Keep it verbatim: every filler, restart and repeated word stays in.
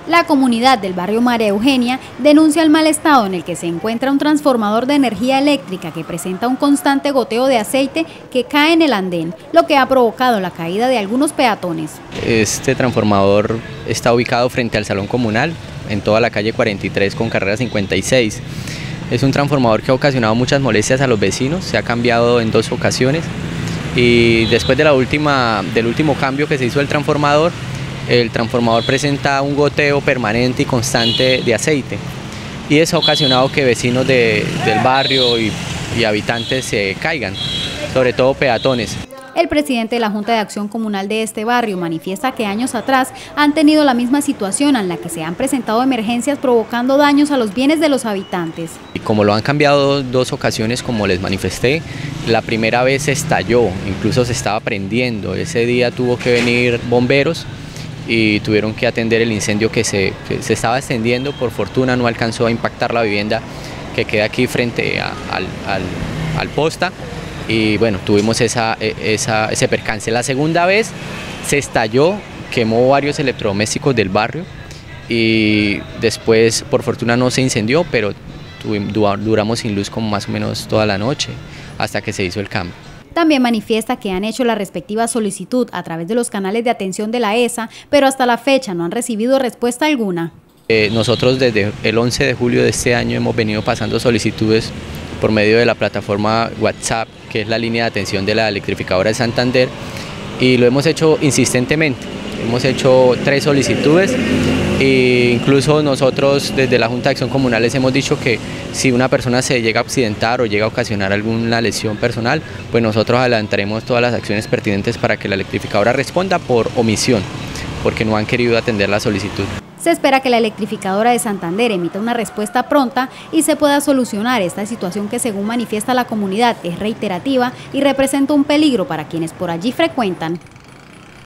La comunidad del barrio María Eugenia denuncia el mal estado en el que se encuentra un transformador de energía eléctrica que presenta un constante goteo de aceite que cae en el andén, lo que ha provocado la caída de algunos peatones. Este transformador está ubicado frente al salón comunal, en toda la calle cuarenta y tres con carrera cincuenta y seis. Es un transformador que ha ocasionado muchas molestias a los vecinos, se ha cambiado en dos ocasiones y después de la última, del último cambio que se hizo del transformador, el transformador presenta un goteo permanente y constante de aceite y eso ha ocasionado que vecinos de, del barrio y, y habitantes se caigan, sobre todo peatones. El presidente de la Junta de Acción Comunal de este barrio manifiesta que años atrás han tenido la misma situación en la que se han presentado emergencias provocando daños a los bienes de los habitantes. Y como lo han cambiado dos ocasiones, como les manifesté, la primera vez se estalló, incluso se estaba prendiendo. Ese día tuvo que venir bomberos y tuvieron que atender el incendio que se, que se estaba extendiendo. Por fortuna no alcanzó a impactar la vivienda que queda aquí frente a, al, al, al posta. Y bueno, tuvimos esa, esa, ese percance. La segunda vez se estalló, quemó varios electrodomésticos del barrio y después por fortuna no se incendió, pero tuvimos, duramos sin luz como más o menos toda la noche hasta que se hizo el cambio. También manifiesta que han hecho la respectiva solicitud a través de los canales de atención de la E S A, pero hasta la fecha no han recibido respuesta alguna. Eh, nosotros desde el once de julio de este año hemos venido pasando solicitudes por medio de la plataforma WhatsApp, que es la línea de atención de la electrificadora de Santander, y lo hemos hecho insistentemente. Hemos hecho tres solicitudes e incluso nosotros desde la Junta de Acción Comunal les hemos dicho que si una persona se llega a accidentar o llega a ocasionar alguna lesión personal, pues nosotros adelantaremos todas las acciones pertinentes para que la electrificadora responda por omisión, porque no han querido atender la solicitud. Se espera que la electrificadora de Santander emita una respuesta pronta y se pueda solucionar esta situación que, según manifiesta la comunidad, es reiterativa y representa un peligro para quienes por allí frecuentan.